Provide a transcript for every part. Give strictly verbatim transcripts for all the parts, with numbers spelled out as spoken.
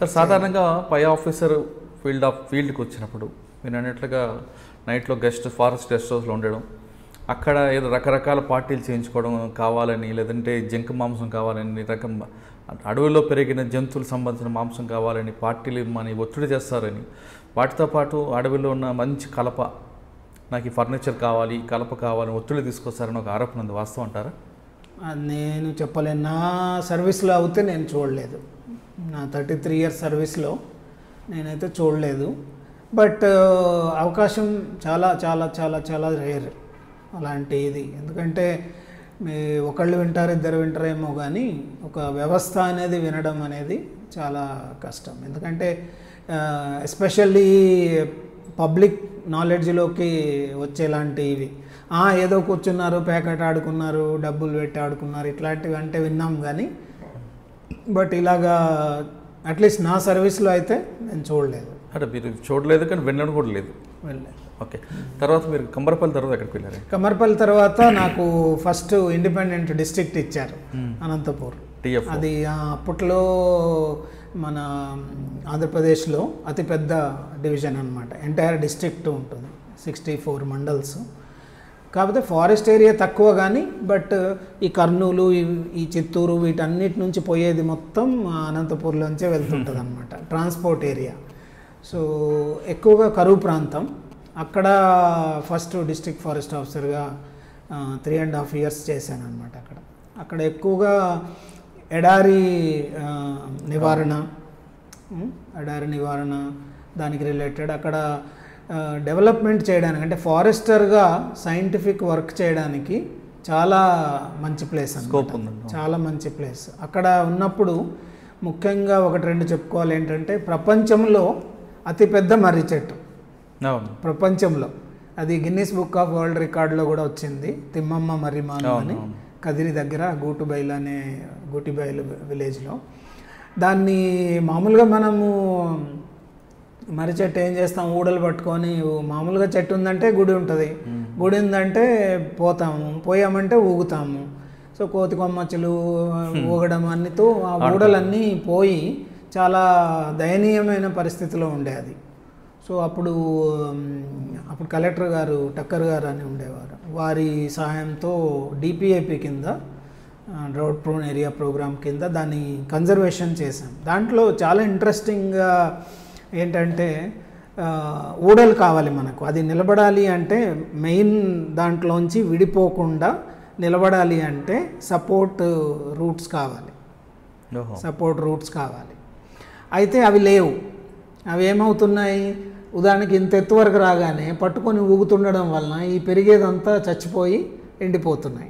Sir సాధారణంగా పై officer field of ఫీల్డ్కి వచ్చినప్పుడు మీరు అన్నట్లుగా నైట్లో గెస్ట్ ఫారెస్ట్ గెస్ట్ హౌస్లో ఉండడం, అక్కడ ఏదో రకరకాల పార్టీలు చేయించుకోవడం కావాలని, లేదంటే జంక్ మాంసం కావాలని, రకం అడవిలో పెరిగిన జంతువులకు సంబంధించిన మాంసం కావాలని పార్టీలు మన ఒత్తిడి చేస్తారని, వాటితో పాటు అడవిలో ఉన్న మంచి కలప, నాకు ఈ ఫర్నిచర్ కావాలి, కలప కావాలని ఒత్తిడి తీసుకొస్తారని ఒక ఆరోపణ ఉంది, వాస్తవం అంటారా? నేను చెప్పలేను. నా సర్వీస్లో అయితే నేను చూడలేదు. నా థర్టీ త్రీ ఇయర్స్ సర్వీస్లో నేనైతే చూడలేదు. బట్ అవకాశం చాలా చాలా చాలా చాలా రేర్ అలాంటి ఇది. ఎందుకంటే మీ ఒకళ్ళు వింటారు, ఇద్దరు వింటారేమో, కానీ ఒక వ్యవస్థ అనేది వినడం అనేది చాలా కష్టం. ఎందుకంటే ఎస్పెషల్లీ పబ్లిక్ నాలెడ్జ్లోకి వచ్చేలాంటి ఇవి ఏదో కూర్చున్నారు, ప్యాకెట్ ఆడుకున్నారు, డబ్బులు పెట్టి ఆడుకున్నారు, ఇట్లాంటివి అంటే విన్నాం. కానీ బట్ ఇలాగా అట్లీస్ట్ నా సర్వీస్లో అయితే నేను చూడలేదు. అంటే మీరు చూడలేదు కానీ వినడం కూడా లేదు. వెళ్ళలేదు. ఓకే. తర్వాత మీరు కమ్మరపల్లి తర్వాత ఎక్కడికి వెళ్ళారు? కమ్మరపల్లి తర్వాత నాకు ఫస్ట్ ఇండిపెండెంట్ డిస్ట్రిక్ట్ ఇచ్చారు, అనంతపూర్. అది అప్పట్లో మన ఆంధ్రప్రదేశ్లో అతిపెద్ద డివిజన్ అనమాట. ఎంటైర్ డిస్ట్రిక్ట్ ఉంటుంది, సిక్స్టీ ఫోర్ మండల్స్. కాకపోతే ఫారెస్ట్ ఏరియా తక్కువ, కానీ బట్ ఈ కర్నూలు, ఈ చిత్తూరు, వీటన్నిటి నుంచి పోయేది మొత్తం అనంతపూర్లోంచే వెళ్తుంటుంది అనమాట, ట్రాన్స్పోర్ట్ ఏరియా. సో ఎక్కువగా కరువు ప్రాంతం. అక్కడ ఫస్ట్ డిస్ట్రిక్ట్ ఫారెస్ట్ ఆఫీసర్గా త్రీ అండ్ హాఫ్ ఇయర్స్ చేశాను అనమాట. అక్కడ అక్కడ ఎక్కువగా ఎడారి నివారణ, ఎడారి నివారణ దానికి రిలేటెడ్ అక్కడ డెవలప్మెంట్ చేయడానికి, అంటే ఫారెస్టర్గా సైంటిఫిక్ వర్క్ చేయడానికి చాలా మంచి ప్లేస్ అన్నమాట. చాలా మంచి ప్లేస్. అక్కడ ఉన్నప్పుడు ముఖ్యంగా ఒకటి రెండు చెప్పుకోవాలి ఏంటంటే, ప్రపంచంలో అతిపెద్ద మర్రి చెట్టు ప్రపంచంలో, అది గిన్నిస్ బుక్ ఆఫ్ వరల్డ్ రికార్డులో కూడా వచ్చింది. తిమ్మమ్మ మర్రిమాను అని కదిరి దగ్గర గూటుబైలు అనే గూటిబైలు విలేజ్లో. దాన్ని మామూలుగా మనము మర్రి చెట్టు ఏం చేస్తాం, ఊడలు పట్టుకొని, మామూలుగా చెట్టు ఉందంటే గుడి ఉంటుంది, గుడి ఉందంటే పోతాము, పోయామంటే ఊగుతాము. సో కోతి కొమ్మచ్చులు ఊగడం అన్నితో ఆ ఊడలన్నీ పోయి చాలా దయనీయమైన పరిస్థితిలో ఉండే అది. సో అప్పుడు అప్పుడు కలెక్టర్ గారు టక్కర్ గారు అని ఉండేవారు, వారి సహాయంతో డిపిఏపి కింద డ్రౌట్ ప్రోన్ ఏరియా ప్రోగ్రామ్ కింద దాన్ని కన్జర్వేషన్ చేశాం. దాంట్లో చాలా ఇంట్రెస్టింగ్గా ఏంటంటే, ఊడలు కావాలి మనకు, అది నిలబడాలి అంటే మెయిన్ దాంట్లోంచి విడిపోకుండా నిలబడాలి అంటే సపోర్ట్ రూట్స్ కావాలి, సపోర్ట్ రూట్స్ కావాలి. అయితే అవి లేవు. అవి ఏమవుతున్నాయి, ఉదాహరణకి ఇంత ఎత్తు వరకు రాగానే పట్టుకొని ఊగుతుండడం వలన ఈ పెరిగేదంతా చచ్చిపోయి ఎండిపోతున్నాయి.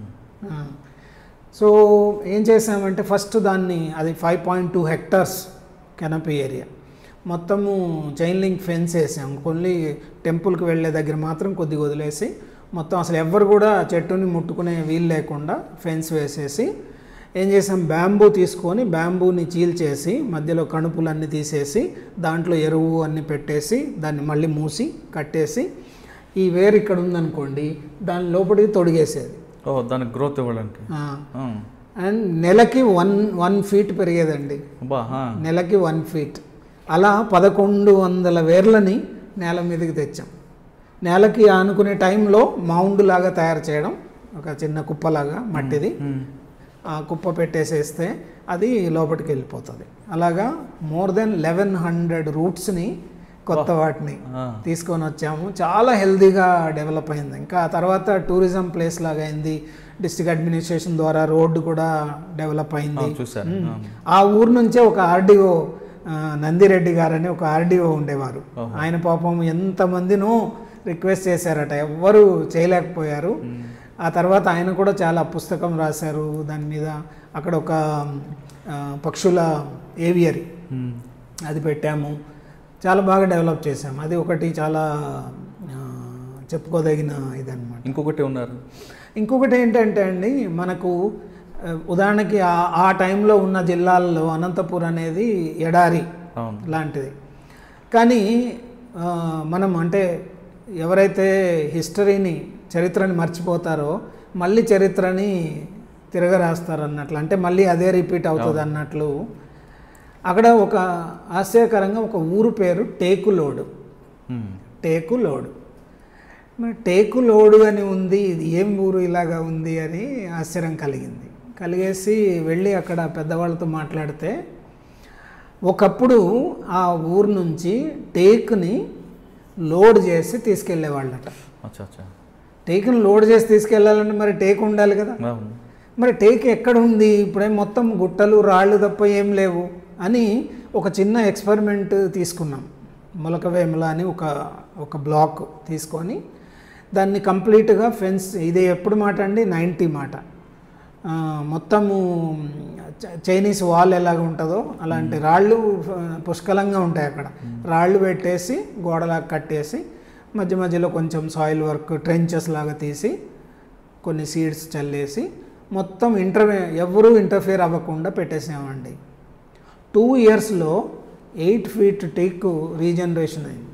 సో ఏం చేసామంటే ఫస్ట్ దాన్ని, అది five point two hectares canopy area, మొత్తము చైన్ లింక్ ఫెన్స్ వేసాం. కొన్ని టెంపుల్కి వెళ్ళే దగ్గర మాత్రం కొద్దిగా వదిలేసి, మొత్తం అసలు ఎవ్వరు కూడా చెట్టుని ముట్టుకునే వీలు లేకుండా ఫెన్స్ వేసేసి ఏం చేసాం, బ్యాంబూ తీసుకొని బ్యాంబూని చీల్చేసి మధ్యలో కణుపులన్నీ తీసేసి దాంట్లో ఎరువు అన్నీ పెట్టేసి దాన్ని మళ్ళీ మూసి కట్టేసి, ఈ వేరు ఇక్కడ ఉందనుకోండి దాని లోపలికి తొడిగేసేది. ఓ దానికి గ్రోత్ ఇవ్వడానికి. అండ్ నెలకి వన్ వన్ ఫీట్ పెరిగేదండి, నెలకి వన్ ఫీట్. అలా పదకొండు వందల వేర్లని నేల మీదకి తెచ్చాం. నేలకి ఆనుకునే టైంలో మౌండ్ లాగా తయారు చేయడం, ఒక చిన్న కుప్పలాగా మట్టిది, ఆ కుప్ప పెట్టేసేస్తే అది లోపలికి వెళ్ళిపోతుంది. అలాగా మోర్ దెన్ లెవెన్ హండ్రెడ్ రూట్స్ని కొత్త వాటిని తీసుకొని వచ్చాము. చాలా హెల్తీగా డెవలప్ అయింది. ఇంకా ఆ తర్వాత టూరిజం ప్లేస్ లాగా అయింది. డిస్ట్రిక్ట్ అడ్మినిస్ట్రేషన్ ద్వారా రోడ్డు కూడా డెవలప్ అయింది. ఆ ఊరు నుంచే ఒక ఆర్డీఓ నందిరెడ్డి గారని ఒక ఆర్డీఓ ఉండేవారు. ఆయన పాపం ఎంతమందినో రిక్వెస్ట్ చేశారట, ఎవ్వరూ చేయలేకపోయారు. ఆ తర్వాత ఆయన కూడా చాలా పుస్తకం రాశారు దాని మీద. అక్కడ ఒక పక్షుల ఏవియరీ అది పెట్టాము, చాలా బాగా డెవలప్ చేసాము. అది ఒకటి చాలా చెప్పుకోదగిన ఇదన్నమాట. ఇంకొకటి ఉన్నారు ఇంకొకటి ఏంటంటే అండి, మనకు ఉదాహరణకి ఆ టైంలో ఉన్న జిల్లాల్లో అనంతపూర్ అనేది ఎడారి లాంటిది. కానీ మనం అంటే ఎవరైతే హిస్టరీని చరిత్రని మర్చిపోతారో మళ్ళీ చరిత్రని తిరగరాస్తారు అన్నట్లు, అంటే మళ్ళీ అదే రిపీట్ అవుతుంది అన్నట్లు అక్కడ ఒక ఆశ్చర్యకరంగా ఒక ఊరు పేరు టేకులోడు. టేకులోడు మరి టేకులోడు అని ఉంది, ఇది ఏం ఊరు ఇలాగా ఉంది అని ఆశ్చర్యం కలిగింది. కలిగేసి వెళ్ళి అక్కడ పెద్దవాళ్ళతో మాట్లాడితే ఒకప్పుడు ఆ ఊరు నుంచి టేకుని లోడ్ చేసి తీసుకెళ్ళేవాళ్ళట. టేకుని లోడ్ చేసి తీసుకెళ్ళాలంటే మరి టేకు ఉండాలి కదా. మరి టేక్ ఎక్కడ ఉంది? ఇప్పుడే మొత్తం గుట్టలు రాళ్ళు తప్ప ఏం లేవు అని ఒక చిన్న ఎక్స్పెరిమెంట్ తీసుకున్నాం. మొలకవేముల అని ఒక ఒక బ్లాక్ తీసుకొని దాన్ని కంప్లీట్గా ఫెన్స్, ఇది ఎప్పుడు మాట అండి నైంటీ మాట, మొత్తము చైనీస్ వాల్ ఎలాగ ఉంటుందో అలాంటి రాళ్ళు పుష్కలంగా ఉంటాయి అక్కడ. రాళ్ళు పెట్టేసి గోడలాగా కట్టేసి మధ్య మధ్యలో కొంచెం సాయిల్ వర్క్ ట్రెంచెస్ లాగా తీసి కొన్ని సీడ్స్ చల్లేసి మొత్తం ఇంటర్వే ఎవరూ ఇంటర్ఫియర్ అవ్వకుండా పెట్టేసామండి. టూ ఇయర్స్లో ఎయిట్ ఫీట్ టేక్ రీజనరేషన్ అయింది.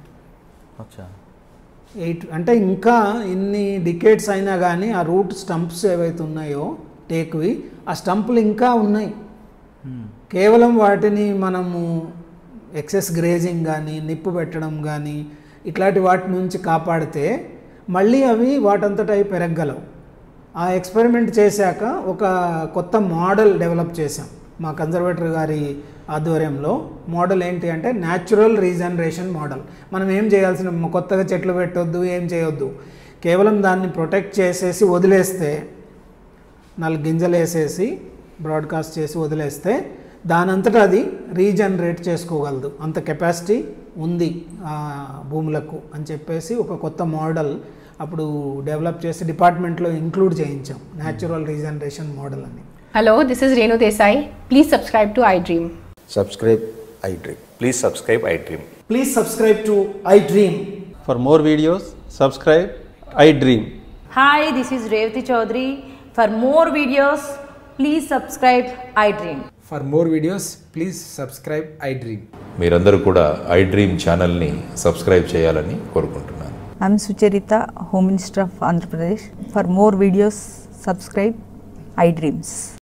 ఎయిట్ అంటే ఇంకా ఇన్ని డికేట్స్ అయినా కానీ ఆ రూట్ స్టంప్స్ ఏవైతే ఉన్నాయో టేక్వి, ఆ స్టంపులు ఇంకా ఉన్నాయి. కేవలం వాటిని మనము ఎక్సెస్ గ్రేజింగ్ కానీ నిప్పు పెట్టడం కానీ ఇట్లాంటి వాటి నుంచి కాపాడితే మళ్ళీ అవి వాటంతట అవి పెరగగలవు. ఆ ఎక్స్పెరిమెంట్ చేశాక ఒక కొత్త మోడల్ డెవలప్ చేశాం మా కన్జర్వేటర్ గారి ఆధ్వర్యంలో. మోడల్ ఏంటి అంటే న్యాచురల్ రీజనరేషన్ మోడల్. మనం ఏం చేయాల్సిన, కొత్తగా చెట్లు పెట్టొద్దు, ఏం చేయొద్దు, కేవలం దాన్ని ప్రొటెక్ట్ చేసేసి వదిలేస్తే, నాలుగు గింజలు వేసేసి బ్రాడ్కాస్ట్ చేసి వదిలేస్తే దానంతటా అది రీజనరేట్ చేసుకోగలదు, అంత కెపాసిటీ ఉంది ఆ భూములకు అని చెప్పేసి ఒక కొత్త మోడల్ అప్పుడు డెవలప్ చేసి డిపార్ట్మెంట్లో ఇంక్లూడ్ చేయించాం, న్యాచురల్ రీజనరేషన్ మోడల్ అని. Hello, this is Renu Desai. Please subscribe to iDream. Subscribe iDream. Please subscribe iDream. Please subscribe to iDream. For more videos, subscribe iDream. Hi, this is Revati Chaudhary. For more videos, please subscribe iDream. For more videos, please subscribe iDream. మీరందరూ కూడా iDream ఛానల్ని subscribe చేయాలని కోరుకుంటున్నాను. I'm Sucharita, Home Minister of Andhra Pradesh. For more videos, subscribe iDreams.